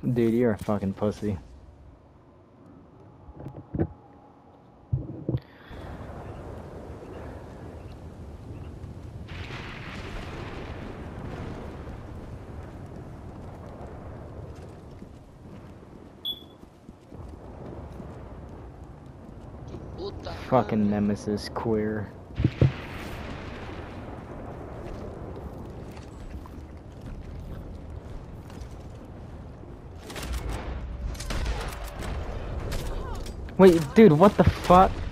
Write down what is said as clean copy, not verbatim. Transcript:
Dude, you're a fucking pussy. Puta Fucking madre. nemesis queer. Wait, dude, what the fuck?